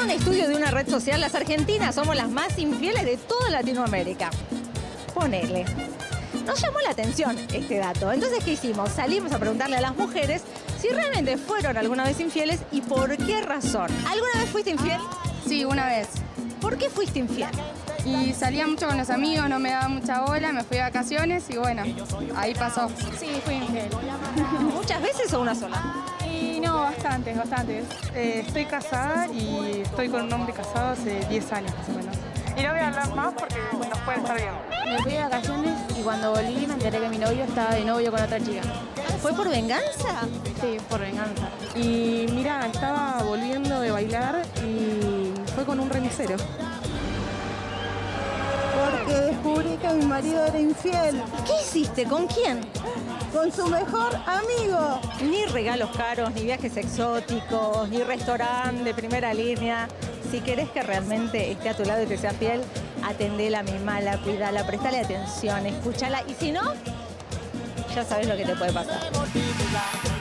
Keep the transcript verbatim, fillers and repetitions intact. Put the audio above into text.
un estudio de una red social, las argentinas somos las más infieles de toda Latinoamérica. Ponele. Nos llamó la atención este dato. Entonces, ¿qué hicimos? Salimos a preguntarle a las mujeres si realmente fueron alguna vez infieles y por qué razón. ¿Alguna vez fuiste infiel? Sí, una vez. ¿Por qué fuiste infiel? Y salía mucho con los amigos, no me daba mucha bola, me fui de vacaciones y bueno, ahí pasó. Sí, fui infiel. ¿Muchas veces o una sola? Y no, bastantes, bastantes. Eh, estoy casada y estoy con un hombre casado hace diez años más o menos. Y no voy a hablar más porque nos puede estar bien. Me fui de vacaciones y cuando volví me enteré que mi novio estaba de novio con otra chica. ¿Fue por venganza? Sí, por venganza. Y mira, estaba volviendo de bailar y fue con un remisero. Porque descubrí que mi marido era infiel ¿Qué hiciste? ¿Con quién? con su mejor amigo. Ni regalos caros, ni viajes exóticos, ni restaurante de primera línea. Si querés que realmente esté a tu lado y te sea fiel, atendela, mimala, cuidala, prestale atención, escúchala. Y si no, ya sabes lo que te puede pasar.